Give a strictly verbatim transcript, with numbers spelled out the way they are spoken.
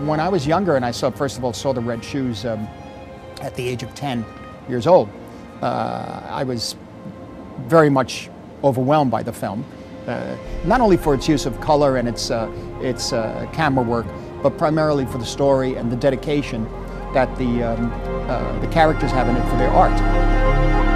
when I was younger and I saw, first of all, saw the Red Shoes um, at the age of ten years old, uh, I was very much overwhelmed by the film. Uh, not only for its use of color and its, uh, its uh, camera work, but primarily for the story and the dedication that the, um, uh, the characters have in it for their art.